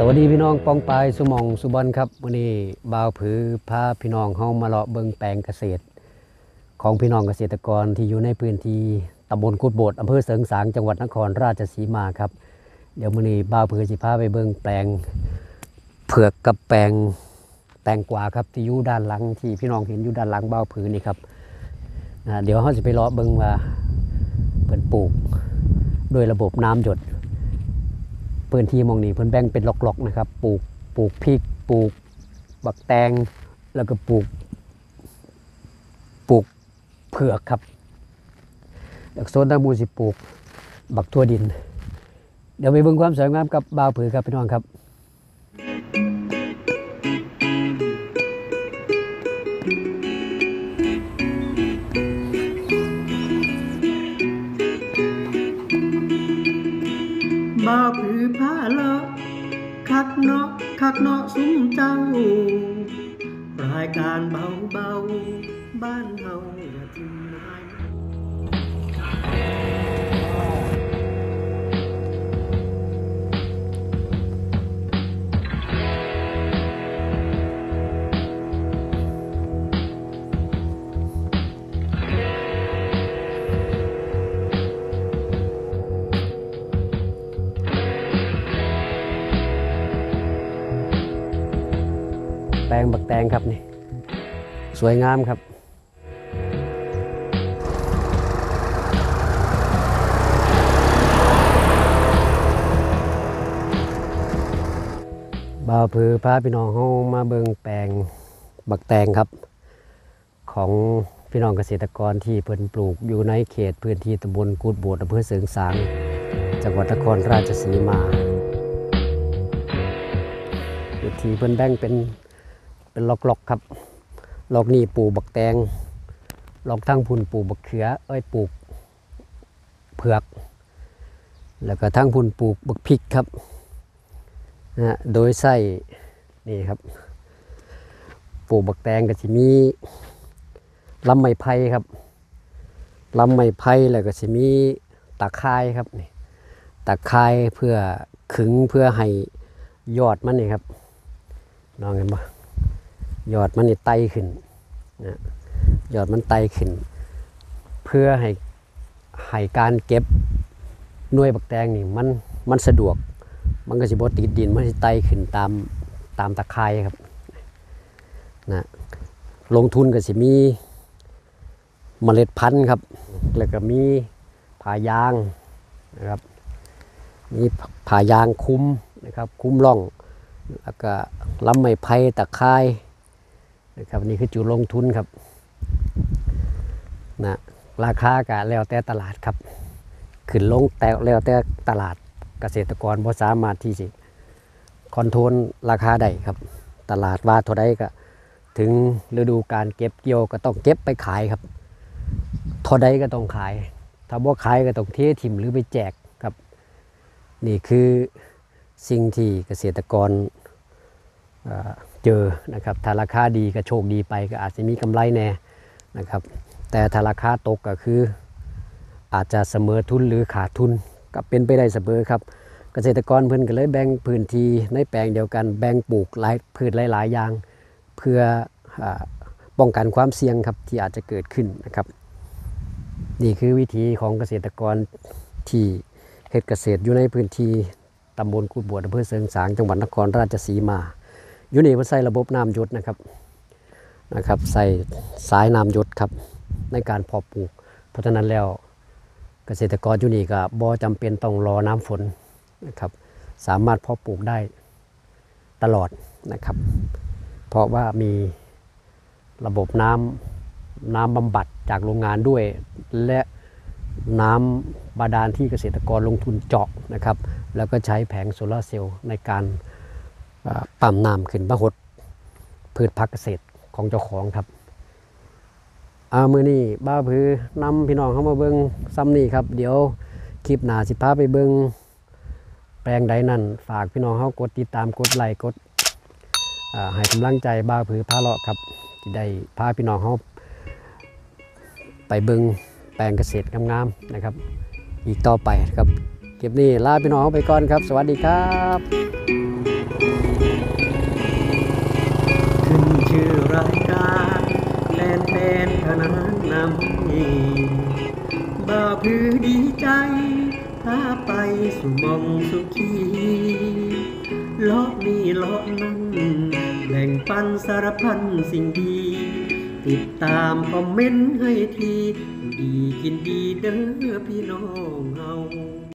วัสดีพี่น้องปองปายสุมองสุบอนครับวันนี้บ่าวผือพาพี่น้องเฮามาเลาะเบิ่งแปลงเกษตรของพี่น้องเกษตรกรที่อยู่ในพื้นที่ตำบลกุดโบดอำเภอเสริงสางจังหวัดนครราชสีมาครับเดี๋ยวมื้อนี้บ่าวผือสิพาไปเบิ่งแปลงเผือกกับแปลงแตงกวาครับที่อยู่ด้านหลังที่พี่น้องเห็นอยู่ด้านหลังบ่าวผือนี่ครับเดี๋ยวเฮาสิไปเลาะเบิ่งว่าเพิ่นปลูกด้วยระบบน้ำหยดพื้นที่มองนี้เพิ่นแบ่งเป็นล็อกๆนะครับปลูกพริกปลูกบักแตงแล้วก็ปลูกเผือกครับแล้วโซนทางมูลสิปลูกบักทั่วดินเดี๋ยวไปเบิ่งความสวยงามกับบ่าวผือครับพี่น้องครับบ่าวผือผ้าเลาะคักเนาะซุ้มเจ้ารายการเบาบ้านเฮาอย่าทิ้งนายแปลงบักแตงครับนี่สวยงามครับบ่าวผือพาพี่น้องเฮามาเบิ่งแปลงบักแตงครับของพี่น้องเกษตรกรที่เพิ่นปลูกอยู่ในเขตพื้นที่ตำบลกุดโบดอำเภอเสริงสางจังหวัดนครราชสีมาพื้นที่เพิ่นแบ่งเป็นล็อกๆครับล็อกนี้ปลูกบักแตงล็อกทั้งพุ่นปลูกบักเขือปลูกเผือกแล้วก็ทั้งพุ่นปลูกบักพริกครับโดยใส่นี่ครับปลูกบักแตงก็จะมีลำไม้ไผ่ครับลำไม้ไผ่แล้วก็จะมีตะไคร้ครับนี่ตะไคร้เพื่อขึงเพื่อให้ยอดมันนี่ครับน้องเห็นปะยอดมันนี่ไต่ขึ้นนะยอดมันไต่ขึ้นเพื่อให้การเก็บหน่วยบักแตงนี่มันสะดวกมันก็สิบ่ติดดินมันสิไต่ขึ้นตามตะไคร้ครับนะลงทุนก็สิมีเมล็ดพันธุ์ครับแล้วก็มีผ่ายางนะครับมีผ่ายางคุ้มนะครับคุ้มร่องแล้วก็ลำไม้ไผ่ตะไคร้นะครับนี่คือจุดลงทุนครับนะราคาก็แล้วแต่ตลาดครับขึ้นลงแต่แล้วแต่ตลาดเกษตรกรบ่สามารถที่จะคอนโทรลราคาได้ครับตลาดว่าเท่าใดก็ถึงฤดูการเก็บเกี่ยวก็ต้องเก็บไปขายครับเท่าใดก็ต้องขายถ้าบ่ขายก็ต้องเทถิ่มหรือไปแจกครับนี่คือสิ่งที่เกษตรกรเจอนะครับถ้าราคาดีก็โชคดีไปก็อาจจะมีกำไรแน่นะครับแต่ถ้าราคาตกก็คืออาจจะเสมอทุนหรือขาดทุนก็เป็นไปได้เสมอครับเกษตรกรเพิ่นก็เลยแบ่งพื้นที่ในแปลงเดียวกันแบ่งปลูกหลายพืชหลายๆอย่างเพื่อป้องกันความเสี่ยงครับที่อาจจะเกิดขึ้นนะครับนี่คือวิธีของเกษตรกรที่เฮ็ดเกษตรอยู่ในพื้นที่ตำบลกุดโบดอำเภอเสริงสางจังหวัดนครราชสีมาอยู่นี่เพิ่นใส่ระบบน้ำหยดนะครับใส่สายน้ำหยดครับในการเพาะปลูกเพราะฉะนั้นแล้วเกษตรกรอยู่นี่ก็บ่จำเป็นต้องรอน้ำฝนนะครับสามารถเพาะปลูกได้ตลอดนะครับเพราะว่ามีระบบน้ำบำบัดจากโรงงานด้วยและน้ำบาดาลที่เกษตรกรลงทุนเจาะนะครับแล้วก็ใช้แผงโซลาร์เซลล์ในการปั๊มน้ำขึ้นมาหดพืชผักเกษตรของเจ้าของครับมื้อนี้บ่าวผือนำพี่น้องเข้ามาเบิ่งซ้ำนี่ครับเดี๋ยวคลิปหน้าสิพาไปเบิ่งแปลงใดนั่นฝากพี่น้องเฮากดติดตามกดไลค์กดให้กำลังใจบ่าวผือพาเลาะครับที่ได้พาพี่น้องเฮาไปเบิ่งแปลงเกษตรงามๆนะครับอีกต่อไปครับคลิปนี้ลาพี่น้องไปก่อนครับสวัสดีครับขึ้นชื่อรายการแฟนขนานนำบ่าวพือดีใจพาไปสู่หมองสุขีเลาะนี่เลาะนั่นแบ่งปันสารพันสิ่งดี ติดตามคอมเมนต์ให้ทีอยู่ดีกินดีเด้อพี่น้องเฮา